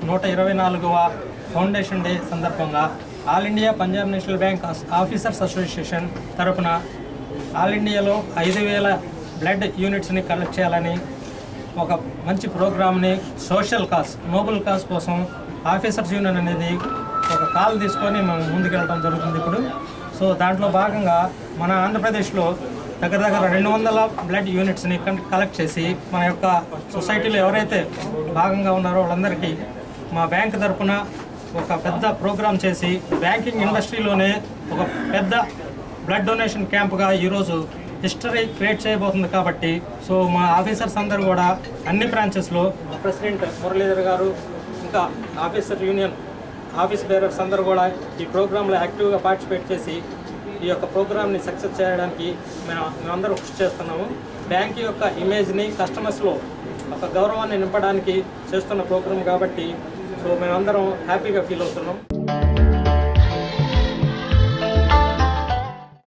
124వ foundation day సందర్భంగా all India Punjab national bank officers association తరపున all ఇండియాలో 5000 బ్లడ్ యూనిట్స్ని కలెక్ట్ చేయాలని ఒక మంచి ప్రోగ్రామ్ని సోషల్ కాజ్, నోబెల్ కాజ్ కోసం ఆఫీసర్స్ యూనియన్ అనేది ఒక కాల్ తీసుకొని మనం ముందుకెళ్ళడం జరుగుతుంది ఇప్పుడు. సో దాంట్లో భాగంగా మన ఆంధ్రప్రదేశ్లో దగ్గర 200 బ్లడ్ యూనిట్స్ని కలెక్ట్ చేసి మన యొక్క సొసైటీలో ఎవరైతే భాగంగా ఉన్నారో వాళ్ళందరికీ మా బ్యాంక్ తరఫున ఒక పెద్ద ప్రోగ్రాం చేసి బ్యాంకింగ్ ఇండస్ట్రీలోనే ఒక పెద్ద బ్లడ్ డొనేషన్ క్యాంప్గా ఈరోజు హిస్టరీ క్రియేట్ చేయబోతుంది. కాబట్టి సో మా ఆఫీసర్స్ అందరూ కూడా అన్ని బ్రాంచెస్లో ప్రెసిడెంట్ మురళీధర్ గారు ఇంకా ఆఫీసర్ యూనియన్ ఆఫీస్ బేరర్స్ అందరూ కూడా ఈ ప్రోగ్రాంలో యాక్టివ్గా పార్టిసిపేట్ చేసి ఈ యొక్క ప్రోగ్రామ్ని సక్సెస్ చేయడానికి మేమందరూ కృషి చేస్తున్నాము. బ్యాంక్ యొక్క ఇమేజ్ని కస్టమర్స్లో ఒక గౌరవాన్ని నింపడానికి చేస్తున్న ప్రోగ్రాం కాబట్టి సో మేమందరం హ్యాపీగా ఫీల్ అవుతున్నాం.